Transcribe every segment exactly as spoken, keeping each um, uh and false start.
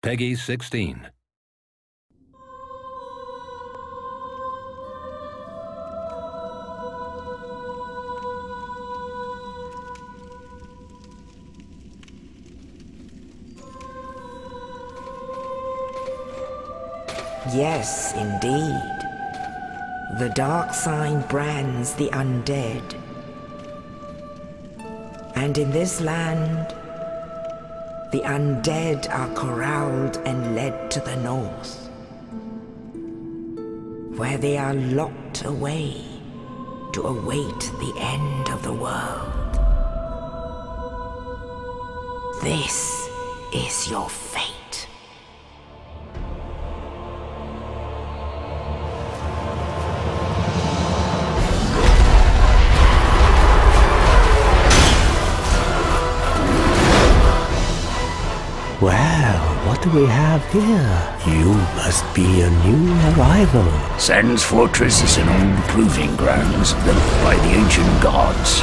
Peggy sixteen. Yes, indeed. The dark sign brands the undead. And in this land, the undead are corralled and led to the north, where they are locked away to await the end of the world. This is your fate. Well, what do we have here? You must be a new arrival. Sen's fortress is an old proving grounds built by the ancient gods.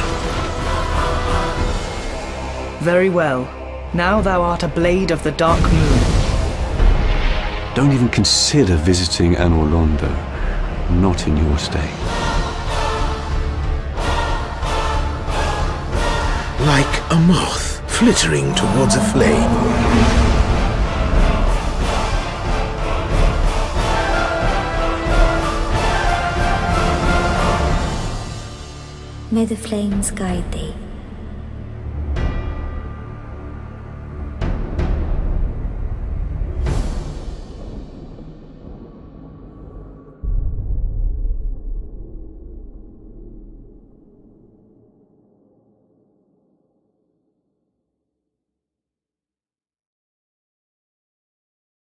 Very well. Now thou art a blade of the Dark Moon. Don't even consider visiting Anor Londo. Not in your state. Like a moth flittering towards a flame. May the flames guide thee.